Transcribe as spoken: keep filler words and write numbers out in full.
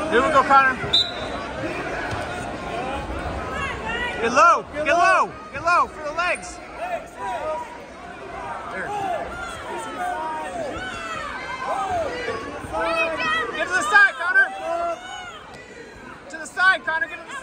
Here we go, Connor. Get low, get low, get low for the legs. There. Get to the side, Connor. To the side, Connor, get to the side.